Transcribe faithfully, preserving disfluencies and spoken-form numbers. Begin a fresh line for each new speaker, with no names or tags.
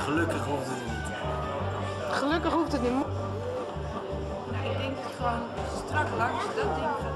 Gelukkig hoeft het niet.
Gelukkig hoeft het niet.
Nou, ik denk gewoon strak langs dat ding